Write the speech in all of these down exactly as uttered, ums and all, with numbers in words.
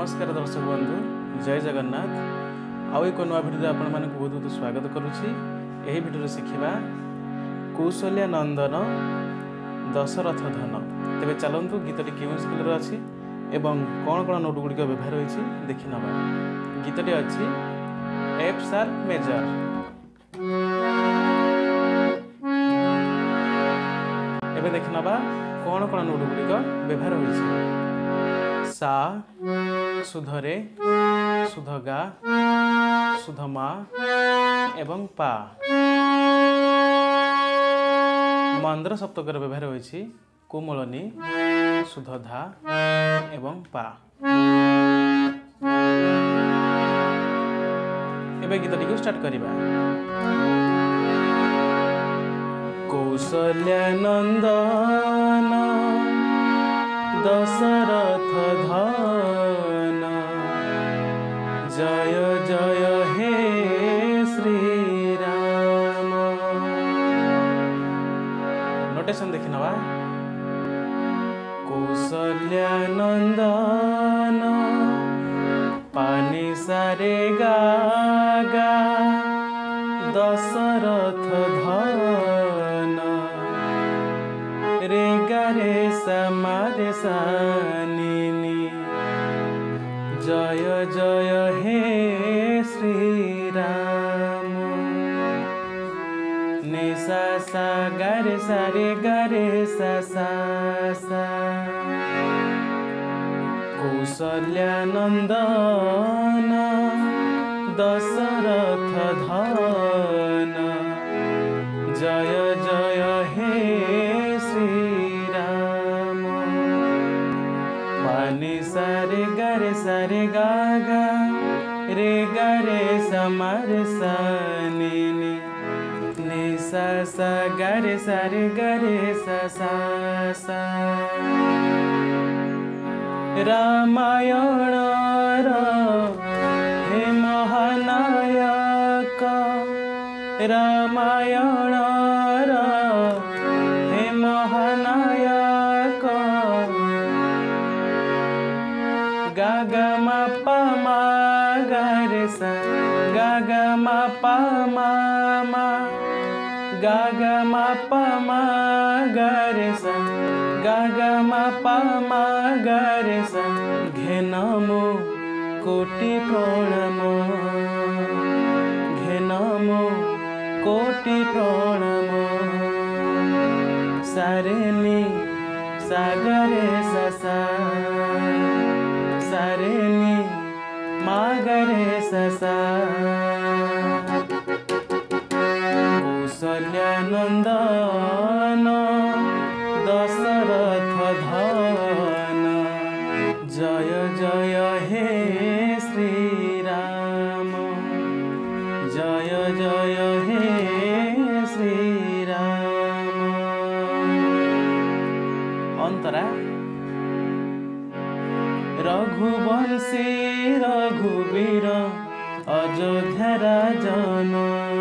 नमस्कार दर्शक बंधु, जय जगन्नाथ। आउ एक नुआ भिडियो आपण मानक बहुत बहुत स्वागत करुच्ची। यही भिडियो शिखा कौशल्या नंदन दशरथ धन। तेरे चलतु गीतटी क्यों स्केल अच्छी एवं कौन कौन नोट गुड़िक व्यवहार होती देखि नवा। गीतटी अच्छी एफ शार्प मेजर। एबे देखि नवा कौन कौन नोट गुड़िक व्यवहार होती। सा शुद्ध रे, शुद्ध गा, शुद्ध मा एवं पा। मंद्र सप्तकर व्यवहार होती कोमलनी, शुद्ध धा एवं पा। एबे गीतटी को स्टार्ट करिबा। कौशल्या नंदन दशरथ धन, जय जय हे श्री राम। नोटेशन देखि नवा। कौशल्या नंदन पानी सारे गा गा, दशरथ धन रे गा रे सा रे सा नी नी, जय जय हे श्री राम। नि सा सा गा रे सा रे गा रे सा सा सा। कौशल्या नंदन दशरथ धन, जय जय हे श्री राम। पानी सारे गा रे सारे गा गा, रे गा रे सा मा रे सा नी नी, नि सा सा गा रे सारे गा रे सा सा सा। रामायण हे महानायक, रामायण हे महानायक। गा गा मा पा मा गा रे सा, गा गा मा पा मा मा, गा गा मा पा मा गा रे सा, गा गा मा पा मा गा रे सा। घे नमो कोटि प्रणाम, घे नमो कोटि प्रणाम। सारे नी सागरे सा सा, सारे नी मागरे सा सा। कौशल्या नंदन दशरथ धन, जय जय हे श्री राम, जय जय हे श्री राम। अंतरा। रघुवंशी रघुवीर अयोध्या राजन,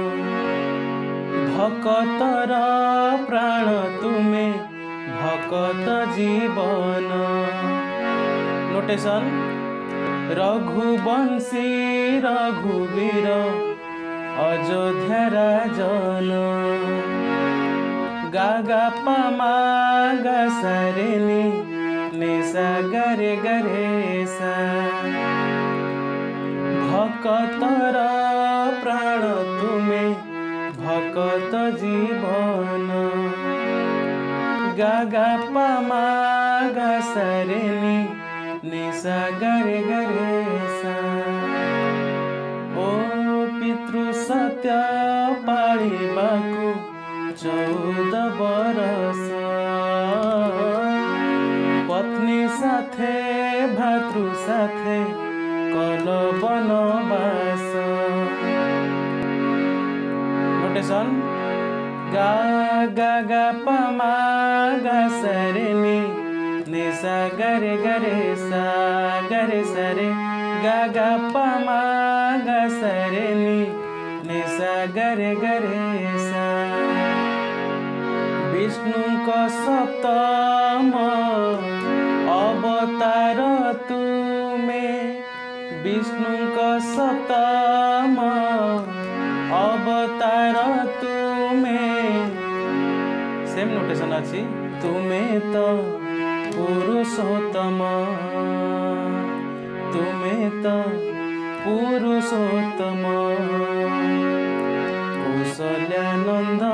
भकतर प्राण तुमे भकत जीवन। नोटेशन। रघुवंशी रघुवीर अयोध्या राजन, गा गा पा मा गा सा रे नी, नि सा गा रे गा रे सा। भकतर प्राण तुमे भकत जीवन, गा गा पा मा गा सा रे नी, नि सा गा रे गा रे सा। ओ पितृ सत्य पाळिबाकु चौद बरस, पत्नी साथे भातृ साथे कल बनवास। नोटेशन। गा गा गा पा मा गा सा रे नी, नि सा गा रे गा रे सा, गा रे सा रे, गा गा पा मा गा सा रे नी, नि सा गा रे गा रे सा। विष्णु को सप्तम अवतार तुमे, विष्णुଙ୍କ सप्तम अवतार तुमे सेम नोटेशन अछि तुमे तो पुरुषोत्तम तुमे तो पुरुषोत्तम कौशल्यानंदन